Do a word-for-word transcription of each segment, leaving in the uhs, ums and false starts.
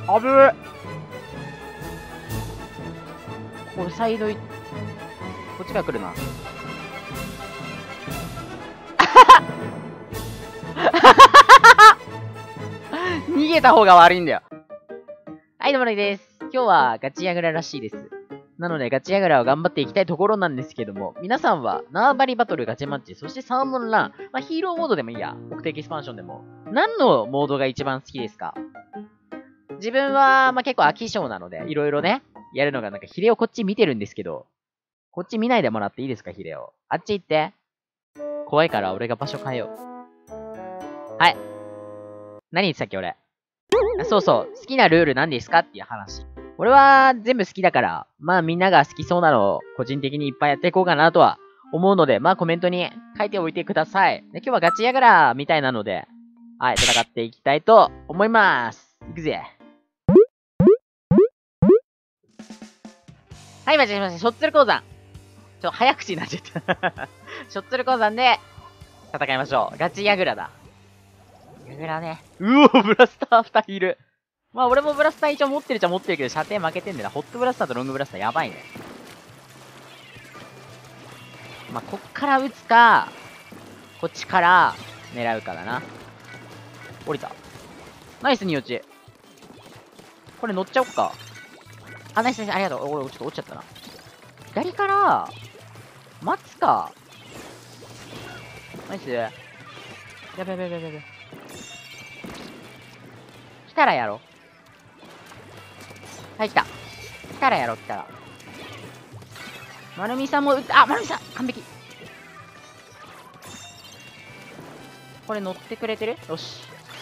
あぶー。これサイドい、こっちから来るな。逃げた方が悪いんだよ。はい、どうもねです。今日はガチヤグラらしいです。なので、ガチヤグラを頑張っていきたいところなんですけども、皆さんは縄張りバトルガチマッチ、そしてサーモンラン、まあ、ヒーローモードでもいいや、目的エキスパンションでも、何のモードが一番好きですか？自分は、まあ、結構飽き性なので、いろいろね、やるのがなんかヒレをこっち見てるんですけど、こっち見ないでもらっていいですか、ヒレを。あっち行って。怖いから俺が場所変えよう。はい。何言ってたっけ、俺。そうそう。好きなルール何ですかっていう話。俺は全部好きだから、まあみんなが好きそうなのを個人的にいっぱいやっていこうかなとは思うので、まあコメントに書いておいてください。で今日はガチヤグラみたいなので、はい、戦っていきたいと思います。いくぜ。はい、待ちました。ショッツル鉱山。ちょ、早口になっちゃった。ショッツル鉱山で戦いましょう。ガチヤグラだ。ヤグラね。うお、ブラスターふたりいる。まあ俺もブラスター一応持ってるっちゃ持ってるけど、射程負けてんだよな。ホットブラスターとロングブラスターやばいね。まあこっから撃つか、こっちから狙うかだな。降りた。ナイスに落ち。これ乗っちゃおっか。あ、ナイスナイス、ありがとう。俺ちょっと落ちちゃったな。左から、待つか。ナイス。やべやべやべやべ。来たらやろう。はい、来た。来たらやろう、来たら。まるみさんも撃った。あ、まるみさん完璧。これ乗ってくれてる？よし。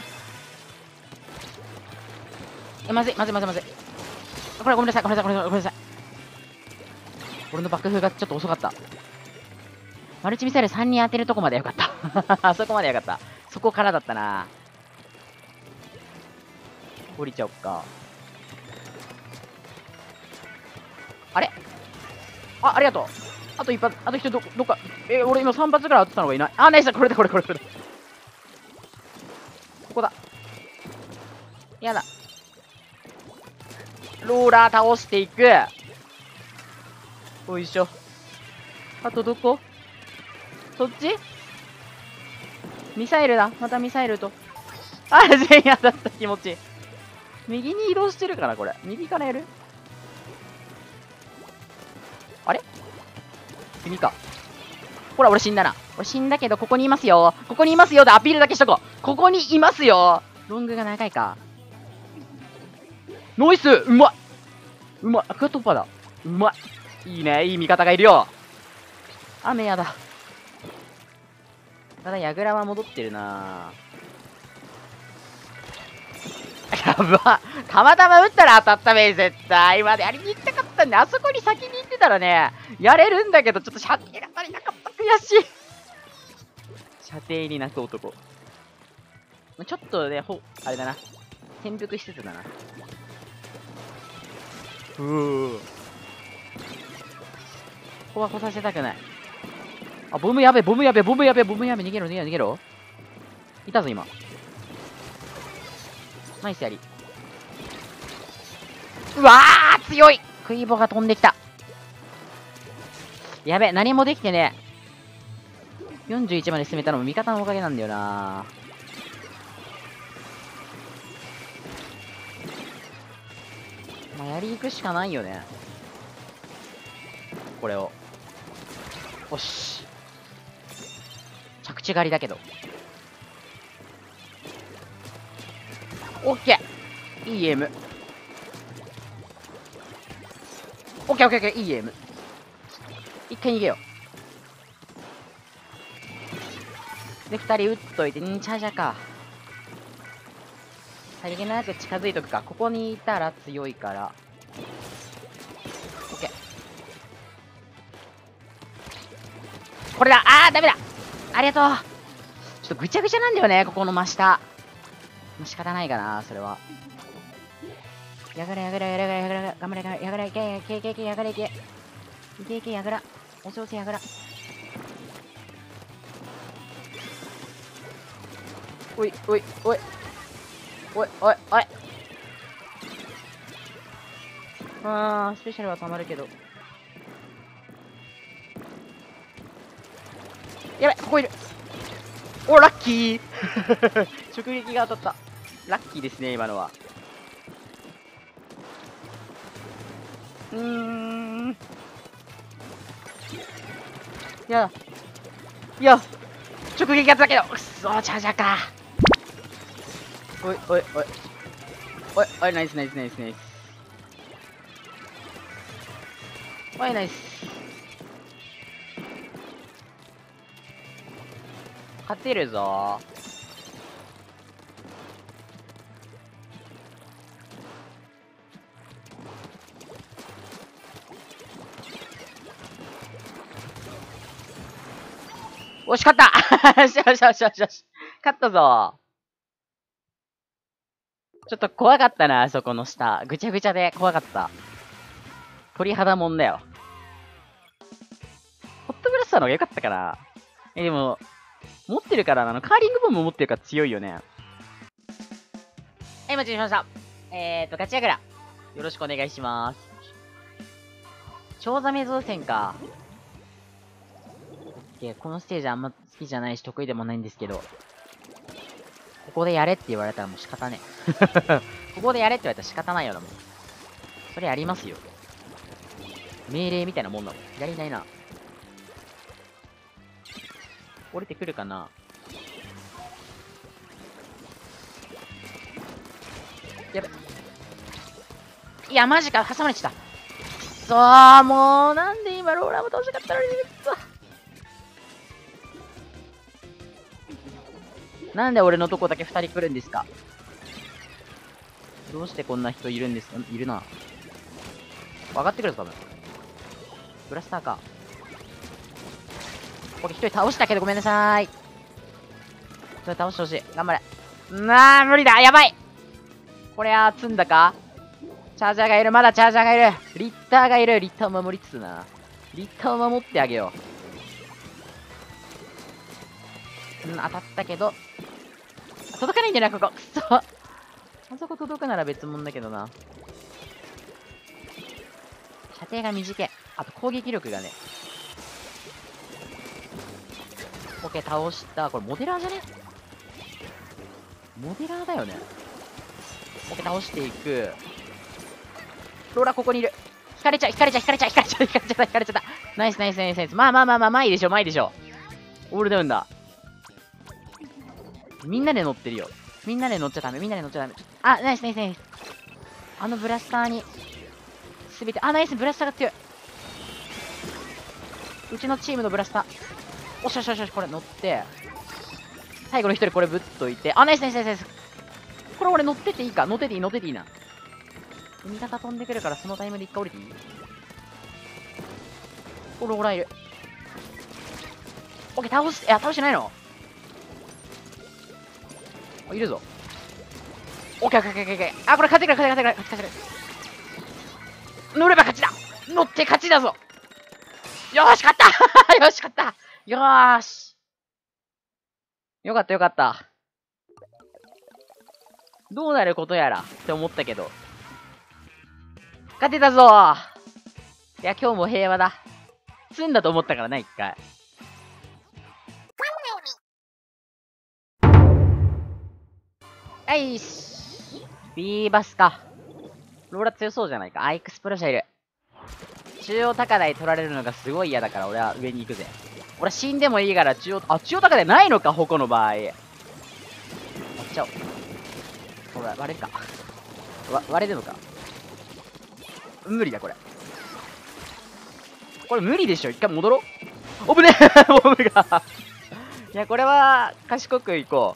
え、まずい、まずい、まずい、まずい。これごめんなさい、ごめんなさい、ごめんなさい。俺の爆風がちょっと遅かった。マルチミサイルさんにん当てるとこまでよかった。あそこまでよかった。そこからだったな。降りちゃおっか。あれあ、ありがとう。あと一発、あと一人ど、どっか。え、俺今さん発ぐらい当てたのがいない。あ、ナイス、これだ、これ、これ、これ。ここだ。やだ。ローラー倒していく。よいしょ。あとどこ？そっち？ミサイルだ。またミサイルと。あ、全員当たった。気持ちいい。右に移動してるかな、これ。右からやる？あれ？君か。ほら、俺死んだな。俺死んだけど、ここにいますよ。ここにいますよでアピールだけしとこう。ここにいますよ。ロングが長いか。ノイス！うまい！うまい！アクアトッパーだ。うまい！いいね。いい味方がいるよ。雨やだ。ただ、ヤグラは戻ってるなぁ。やば。たまたま撃ったら当たったべ、絶対。今でやりに行きたかったんで、あそこに先に行ってたらね、やれるんだけど、ちょっと射程が足りなかった。悔しい。射程に泣く男。ちょっとね、ほ、あれだな。潜伏施設だな。うー。ここは来させたくない。あ、ボムやべ、ボムやべ、ボムやべ、ボムやべ、逃げろ、逃げろ、逃げろ。いたぞ、今。ナイスやり。うわー、強い！クイボが飛んできた。やべ、何もできてね。よんじゅういちまで進めたのも味方のおかげなんだよな。まあ、やり行くしかないよね。これを。よし。着地狩りだけど。オッケー！いいエイム。オッケーオッケーオッケー、いいエイム。一回逃げよう。で、二人撃っといて、んチャージャーか。さりげなく近づいとくか。ここにいたら強いから。オッケー。これだ！あー、ダメだ！ありがとう！ちょっとぐちゃぐちゃなんだよね、ここの真下。仕方ないかな、それは。やがらやがらやがらやがら、頑張れ、やがらいけ、いけいけいけ、やがらいけ。いけいけ、やがら。お上手やがら。おい、おい、おい。おい、おい、おい。 あー、スペシャルはたまるけど。やばい、ここいる。お、ラッキー直撃が当たった。ラッキーですね、今のは。うーん。いや、いや、直撃が当たったけど、くっそー、チャージャーか。おい、おい、おい。おい、おい、ナイスナイスナイスナイス。おい、ナイス。勝てるぞー。おし、勝ったよしよしよしよしよし。勝ったぞ。ちょっと怖かったな、あそこの下。ぐちゃぐちゃで怖かった。鳥肌もんだよ。ホットブラスターの方が良かったかな。え、でも、持ってるからな、あの、カーリングボムも持ってるから強いよね。はい、待ちしました。えーと、ガチヤグラ。よろしくお願いします。チョウザメ造船か。このステージあんま好きじゃないし得意でもないんですけど、ここでやれって言われたらもう仕方ねえ。ここでやれって言われたら仕方ないよな、もう。それやりますよ。命令みたいなもんだもん。やりないな。降りてくるかな。やべ。いや、マジか。挟まれちゃった。くそー、もう、なんで今ローラーも倒したかったのに、くそ。なんで俺のとこだけ二人来るんですか？どうしてこんな人いるんですか？いるな。上がってくるぞ、多分。ブラスターか。これ一人倒したけどごめんなさーい。それ倒してほしい。頑張れ。なあ、無理だ。やばい。これは積んだか？チャージャーがいる。まだチャージャーがいる。リッターがいる。リッターを守りつつな。リッターを守ってあげよう。うん、当たったけど。届かないんだよな、ここ。くそ。あそこ届くなら別物だけどな。射程が短い。あと攻撃力がね。オッケー、倒した。これモデラーじゃね？モデラーだよね。オッケー、倒していく。ローラここにいる。引かれちゃう、引かれちゃう、引かれちゃう、引かれちゃう、引かれちゃった、引かれちゃった。ナイスナイスナイスナイス。まあまあまあまあ、まあいいでしょ、まあいいでしょ。オールダウンだ。みんなで乗ってるよ。みんなで乗っちゃダメ、みんなで乗っちゃダメ。あ、ナイスナイスナイス。あのブラスターに、すべて、あ、ナイス、ブラスターが強い。うちのチームのブラスター。おしよしよしよし、これ乗って、最後の一人これぶっといて、あ、ナイスナイスナイスナイス。これ俺乗ってていいか？乗ってていい、乗ってていいな。味方飛んでくるからそのタイムで一回降りていい？おらおらいる。オッケー、倒す、いや、倒してないの？いるぞ。オッケーオッケーオッケーオッケー。あ、これ勝てくる勝てくる勝てくる勝てくる。乗れば勝ちだ。乗って勝ちだぞ。よーし、勝ったよし、勝ったよーし。よかったよかった。どうなることやらって思ったけど。勝てたぞー。いや、今日も平和だ。済んだと思ったからな、一回。はいし。ビーバスか。ローラ強そうじゃないか。アイクスプロシャいる。中央高台取られるのがすごい嫌だから俺は上に行くぜ。俺死んでもいいから中央、あ、中央高台ないのか、矛の場合。やっちゃおう。ほら、割れるか。わ、割れるのか。無理だ、これ。これ無理でしょ。一回戻ろう。おぶねえボムがいや、これは、賢くいこ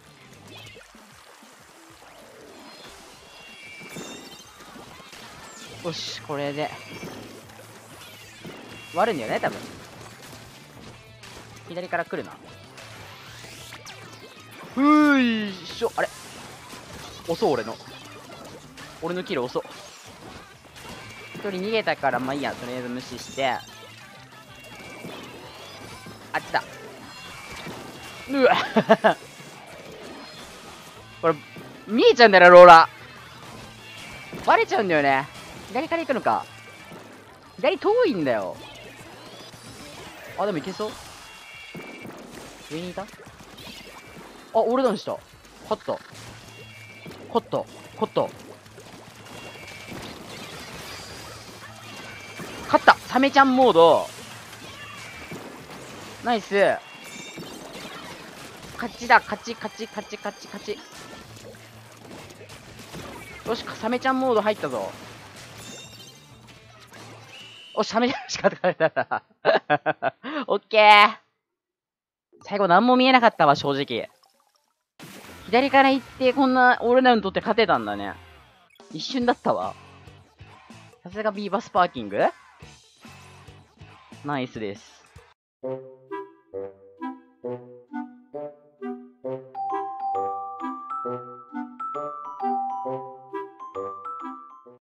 う。よし、これで。割るんだよね、多分。左から来るな。ふーいしょ。あれ遅俺の。俺のキル遅。一人逃げたから、まあいいや。とりあえず無視して。あっちだ。うわこれ、見えちゃうんだよな、ローラー。バレちゃうんだよね。左から行くのか。 左遠いんだよ。あ、でもいけそう。上にいた。あ、俺ダウンした。勝った。勝った。勝った。勝った。サメちゃんモード。ナイス。勝ちだ。勝ち、勝ち、勝ち、勝ち、勝ち。よし、サメちゃんモード入ったぞ。おし、サメちゃんしか勝たた。オッケー。最後何も見えなかったわ、正直。左から行って、こんなオールダウン取って勝てたんだね。一瞬だったわ。さすがビーバスパーキングナイスです。